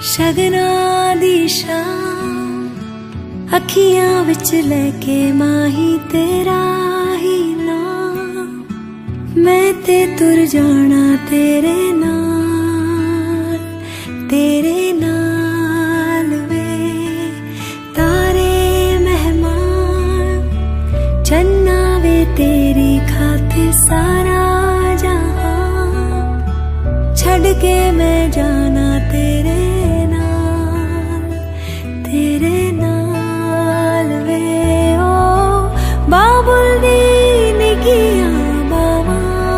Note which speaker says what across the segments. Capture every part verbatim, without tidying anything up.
Speaker 1: शगना दी शाम अखियां विच लेके माही तेरा ही नाम, मैं ते तुर जाना तेरे नाल, तेरे नाल वे तारे मेहमान, चन्ना वे तेरी खातिर सारा जहां, छड़ के मैं जाना तेरे तेरे नाल वे ओ बाबुल दी निकिया बावा,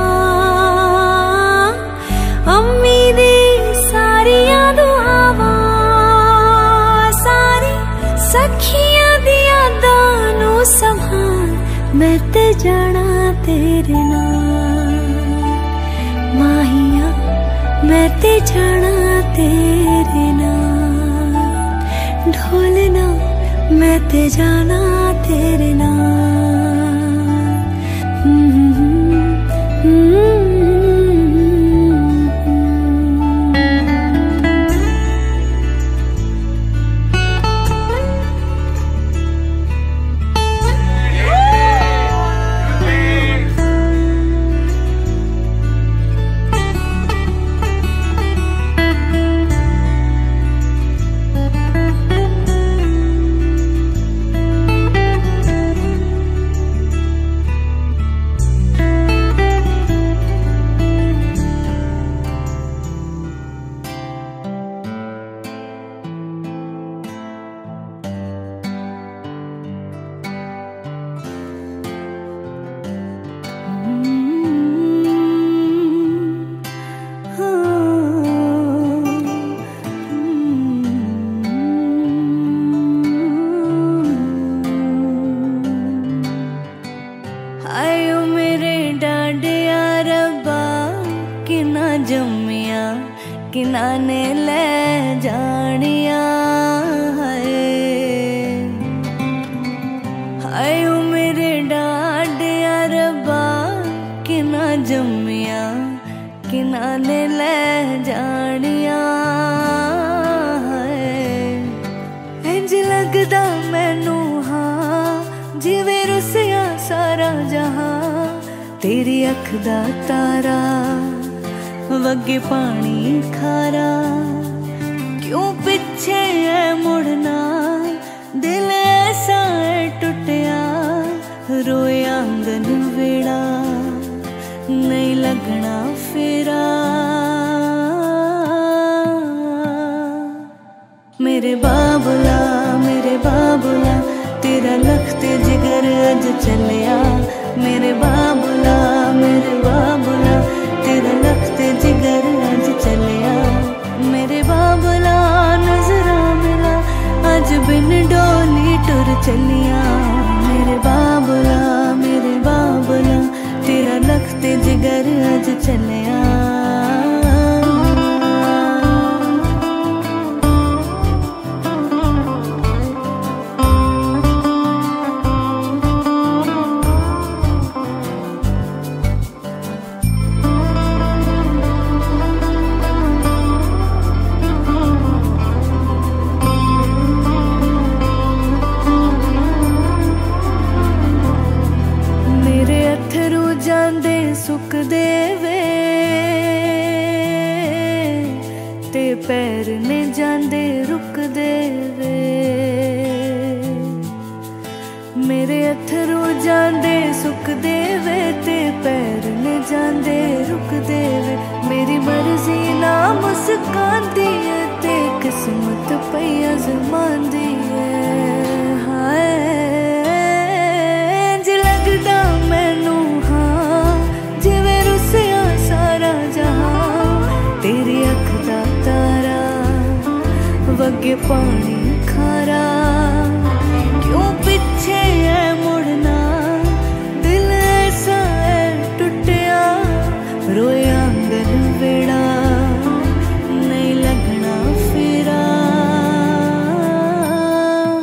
Speaker 1: अम्मी दी सारियां दुआवां, सारी सखियां दी यादां नू संभाल, मैं ते जाना तेरे नाल माहिया, मैं ते जाना तेरे नाल ढोलना, मैं ते जाना तेरे नाल। आयो मेरे डाडिया रब्बा किना जम्मिया, किना ने ले जानिया है, आयो मेरे डाडिया रब्बा किना जम्मिया, किना ने ले जानिया है, इंज लगदा मैनू हाँ जिवें रुसिया सारा जहां, तेरी अख दा तारा वगे पानी खारा, क्यों पीछे है मुड़ना दिल ऐसा है टुटिया, रोए आंगन वेड़ा नहीं लगना फेरा, मेरे बाबुला मेरे बाबुला तेरा लखते जिगर अज चलिया, मेरे बाबुला मेरे बाबुला तेरा लखते जिगर अज चलिया, मेरे बाबुला नजरा मिला अज बिन डोली टुर चलिया, मेरे बाबुला मेरे बाबुला तेरा लखते जिगर अज चलिया। सुख देवे ते पैर ने जांदे रुक देवे, मेरे अथरू जांदे सुख देवे ते पैर ने जांदे रुक देवे, मेरी मर्जी ना मुस्कांदी है ते किस्मत पई आजमांदी है, हाय इंज लगदा मैनू तेरी अख दा तारा वगे पानी खारा, क्यों पीछे है मुड़ना दिल ऐसा है टुटिया, रोए आंगन वेड़ा नहीं लगना फेरा,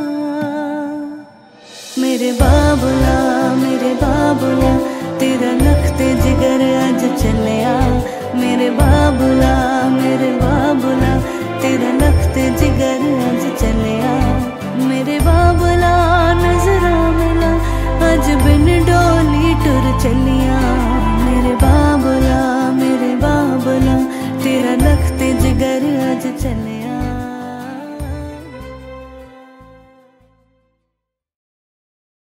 Speaker 1: मेरे बाबुला मेरे बाबुला तेरा